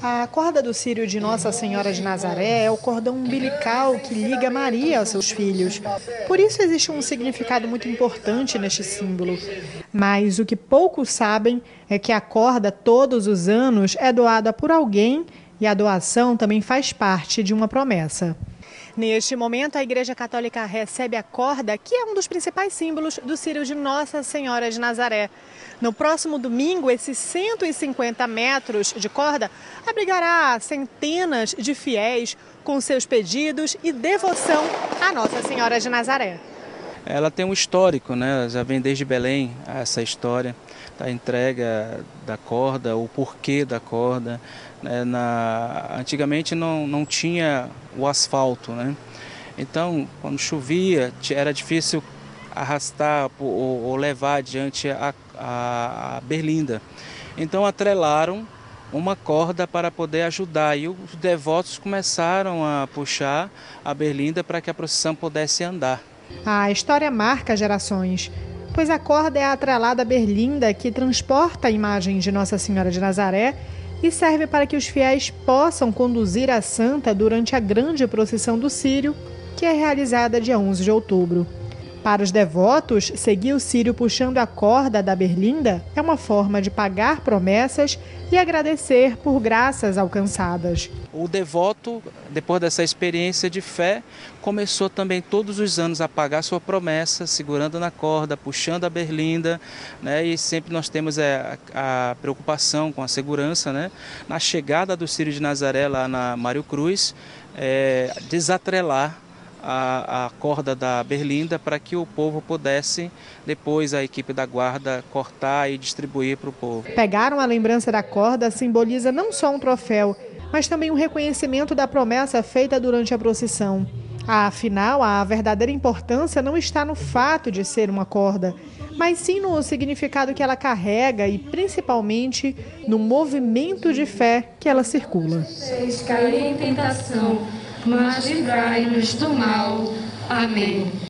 A corda do círio de Nossa Senhora de Nazaré é o cordão umbilical que liga Maria aos seus filhos. Por isso existe um significado muito importante neste símbolo. Mas o que poucos sabem é que a corda, todos os anos, é doada por alguém e a doação também faz parte de uma promessa. Neste momento, a Igreja Católica recebe a corda, que é um dos principais símbolos do círio de Nossa Senhora de Nazaré. No próximo domingo, esses 150 metros de corda abrigará centenas de fiéis com seus pedidos e devoção à Nossa Senhora de Nazaré. Ela tem um histórico, né? Já vem desde Belém essa história da entrega da corda, o porquê da corda. Antigamente não tinha o asfalto, né? Então, quando chovia, era difícil arrastar ou levar adiante a berlinda. Então, atrelaram uma corda para poder ajudar e os devotos começaram a puxar a berlinda para que a procissão pudesse andar. A história marca gerações, pois a corda é atrelada à berlinda que transporta a imagem de Nossa Senhora de Nazaré e serve para que os fiéis possam conduzir a santa durante a grande procissão do círio, que é realizada dia 11 de outubro. Para os devotos, seguir o círio puxando a corda da berlinda é uma forma de pagar promessas e agradecer por graças alcançadas. O devoto, depois dessa experiência de fé, começou também todos os anos a pagar sua promessa, segurando na corda, puxando a berlinda, né? E sempre nós temos a preocupação com a segurança, né? Na chegada do círio de Nazaré lá na Mário Cruz, desatrelar a corda da berlinda para que o povo pudesse, depois a equipe da guarda, cortar e distribuir para o povo. Pegar uma lembrança da corda simboliza não só um troféu, mas também um reconhecimento da promessa feita durante a procissão. Afinal, a verdadeira importância não está no fato de ser uma corda, mas sim no significado que ela carrega e, principalmente, no movimento de fé que ela circula. Vocês caírem em tentação, mas livrai-nos do mal. Amém.